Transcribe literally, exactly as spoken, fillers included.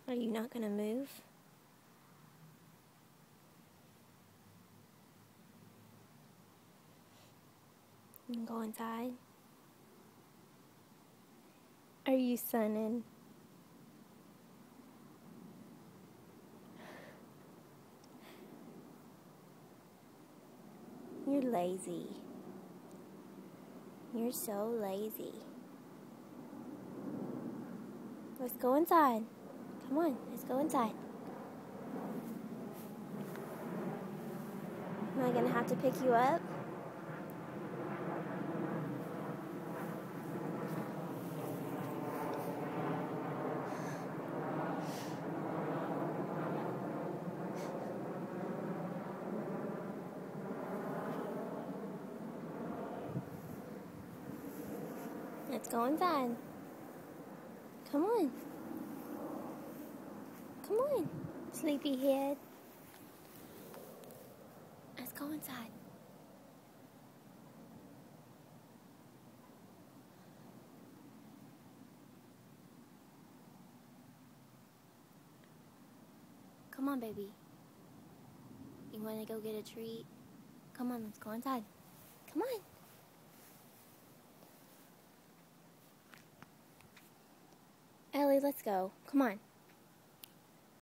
Are you not gonna move? You can go inside. Are you sunning? You're lazy. You're so lazy. Let's go inside. Come on, let's go inside. Am I gonna have to pick you up? Let's go inside. Come on. Come on, sleepyhead. Let's go inside. Come on, baby. You want to go get a treat? Come on, let's go inside. Come on. Ellie, let's go. Come on.